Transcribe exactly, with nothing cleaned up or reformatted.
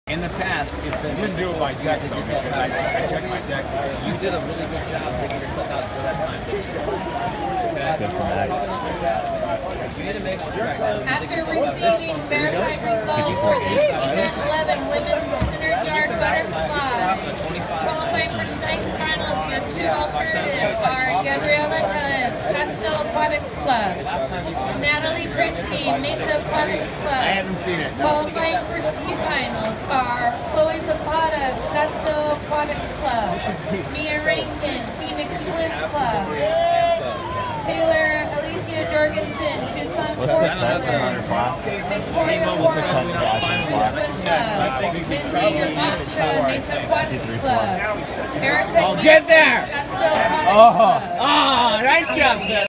In the past, it's been I didn't do it like you guys that did though, yourself because I, out. I checked my deck. You did a really good job picking yourself out for that time. That's good for Max. You need to make sure track down. After receiving verified results for the event eleven women's one hundred yard butterfly, qualifying for tonight's finals, we have two alternatives are Gabriela Tellis, Scottsdale Aquatics Club, Natalie Christie, Mesa Aquatics Club. I haven't seen it. Qualifying for C-finals are Chloe Zapata, Scottsdale Aquatics Club, Mia Rankin, Phoenix Flip Club, Taylor Alicia Jorgensen, Tucson What's Fort the cut Taylor, on her flat? Victoria Warren, Beatrice Swim Club, Lindsay Yamacha, Mesa Aquatics Club, Erica Get there! Scottsdale Aquatics Oh, Club. oh, nice job, Seth.